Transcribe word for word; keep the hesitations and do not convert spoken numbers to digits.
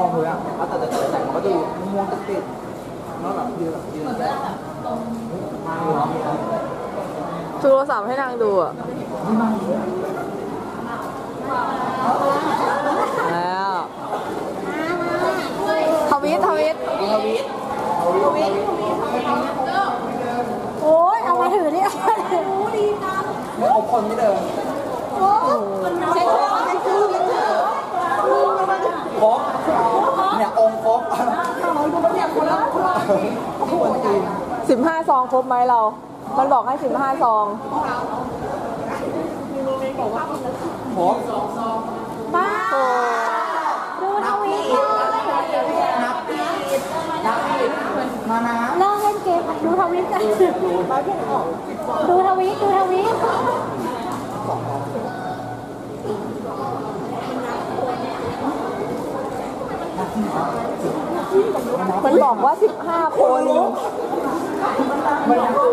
องเลยอ่ะแต่แต่แต่มันก็ดูม่วงติดแล้วแบบยืนแบบยืนโทรศัพท์ให้นางดูอ่ะแล้วทวิตทวิตทวิตทวิตโอ้ยเอามาถือนี่เอามาถือดีจังไม่เอาคนไม่เดินโอ้ใช่ใช่ใช่คือครบเนี่ยองค์ครบคนจีนสิบห้าซองครบไหมเรา มันบอกให้สิบห้าซองครบมาดูทวีตนับปีนับปีมานะเลิกเล่นเกมดูทวีตกันดูทวีตดูทวีตมันบอกว่าสิบห้าคน